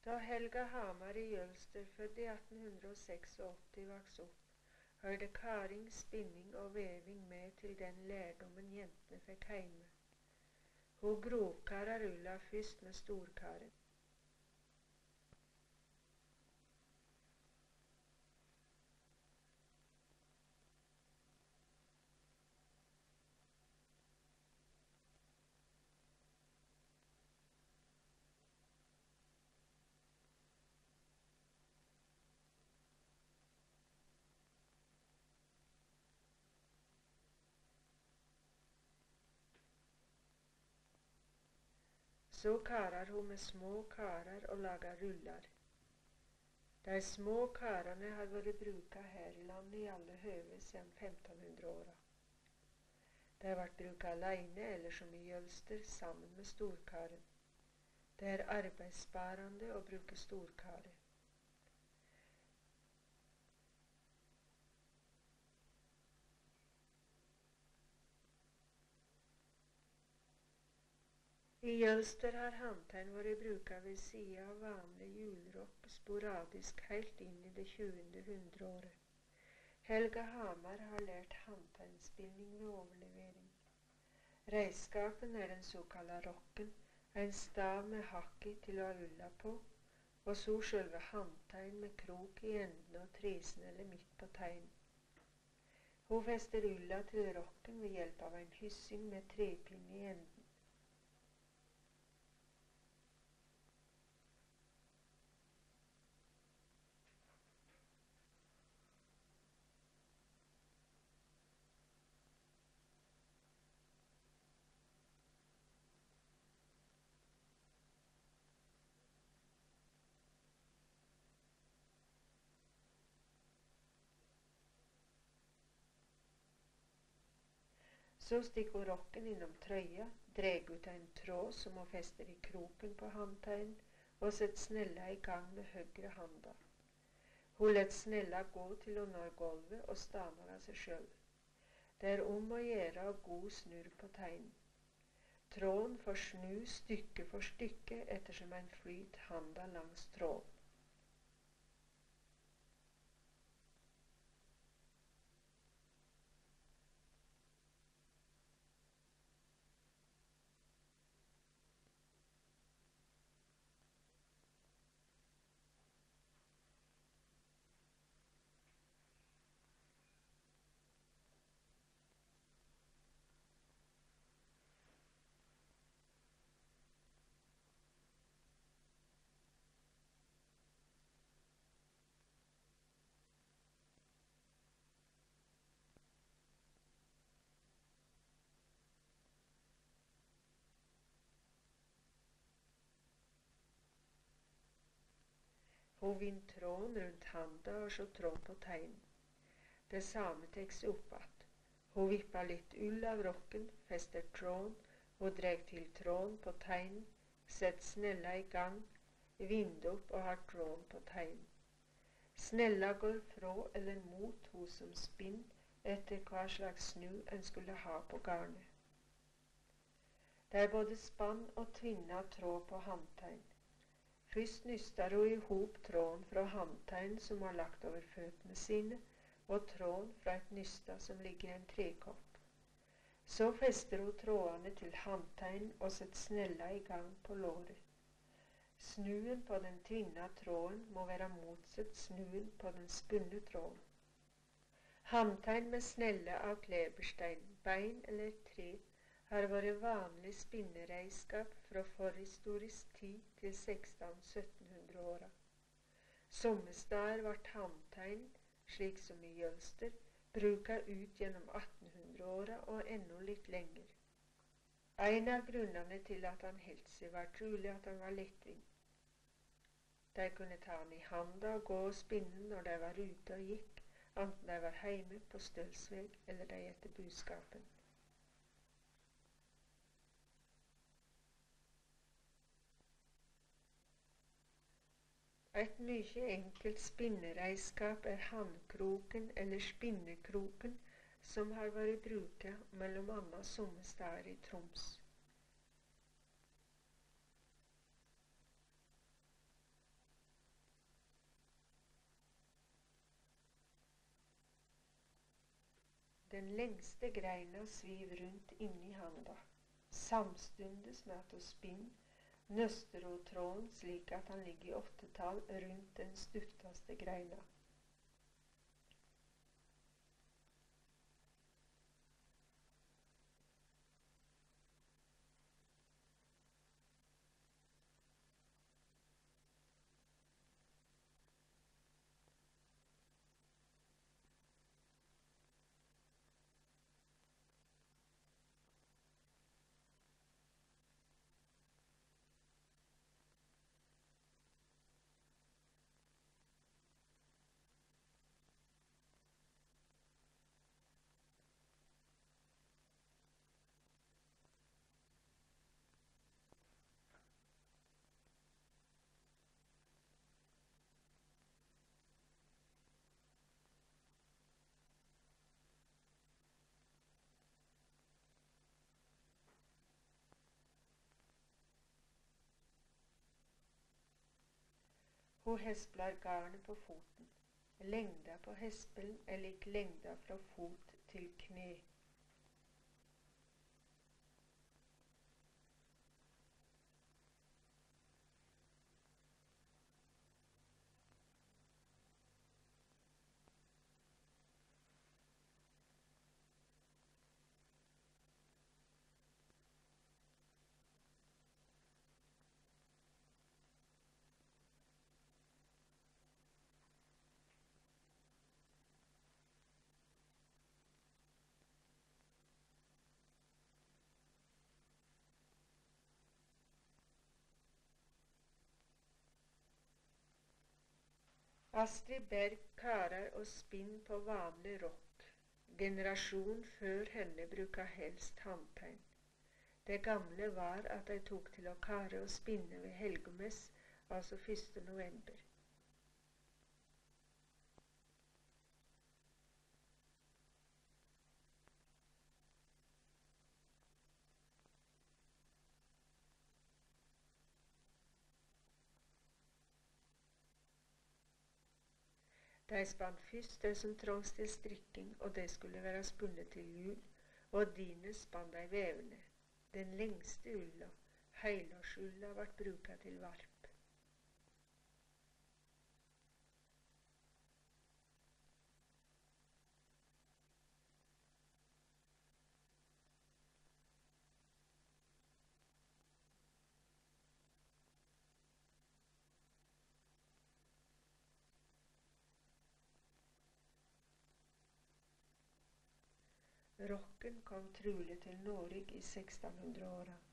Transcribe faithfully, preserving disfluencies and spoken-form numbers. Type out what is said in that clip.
Da Helga Hamar i Jølster, født i atten åttiåtte, vokste opp, hørte karing, spinning og veving med til den lærdommen jentene fikk heime. Hun grovkara rulla først med storkaren. Så karar hun med små karar og laga rullar. De små karane har vært bruka her i landet i alle høve siden femtenhundreåra. De vart bruka aleine eller som i Jølster sammen med storkaren. Det er arbeidssparande å bruke storkare. I Jølster har handtegn vært bruka ved sida av vanlig hjulrock sporadisk helt inn i det tjuende hundreåret. Helga Hamar har lært handtegnspilling ved overlevering. Reiskapen er den såkalla rocken, en stav med hakk i til å ha ulla på, og så sjølve handtegn med krok i enden og tresnelle midt på tegn. Hun fester ulla til rocken ved hjelp av en hyssing med trepinne i enden. Så stikker hun rocken innom trøya, dreg ut en tråd som hun fester i kroken på handtegn, og setter snella i gang med høyre handa. Hun let snella gå til hun når gulvet og stanar av seg sjøl. Det er om å gjøre og god snurr på tegn. Tråden får snu stykke for stykke ettersom en flyt handa langs tråden. Hun vinner tråden rundt handa og så tråden på tegn. Det samme tek seg opp att. Hun vipper litt ull av rocken, fester tråden og dreg til tråden på tegn, setter snella i gang, vinder opp og har tråden på tegn. Snella går fra eller mot hun som spinn etter hva slags snu en skulle ha på garnet. Det er både spann og tvinna tråd på handtegn. Først nystar hun i hop tråden fra handtegn som har lagt over føttene sine, og tråden fra et nysta som ligger i en trekopp. Så fester hun trådene til handtegn og setter snella i gang på låret. Snuen på den tvinna tråden må være motsatt snuen på den spunne tråden. Handtegn med snelle av kleberstein, bein eller tre har vært vanlig spinnereiskap fra forhistorisk tid til seksten–syttenhundreåra. Somme steder vart handtegn, slik som i Jølster, bruka ut gjennom attenhundreåra og ennå litt lenger. En av grunnene til at han heldt seg var trolig at han var lettvint. De kunne ta han i handa og gå og spinne når de var ute og gikk, enten de var heime på Stølsveg eller de etter buskapen. Et mye enkelt spinnereiskap er handkroken eller spinnekroken som har vært bruka mellom anna somme steder i Troms. Den lengste greina sviv rundt inni handa, samstundes med at hun spinn nøster hun tråden slik at han ligger i åttetall rundt den stuttaste greina. Hun hesplar garnet på foten. Lengda på hespelen er lik lengda fra fot til kne. Astrid Berg karar og spinn på vanlig rock. Generasjon før henne bruka helst handtegn. Det gamle var at de tok til å kare og spinne ved helgomess, altså første november. De spann først det som trongst til strikking, og det skulle være spunnet til jul, og dine spann de vevne. Den lengste ulla, heilårsulla, vart bruka til varp. Rocken kom trulig til Norge i sekstenhundreåra.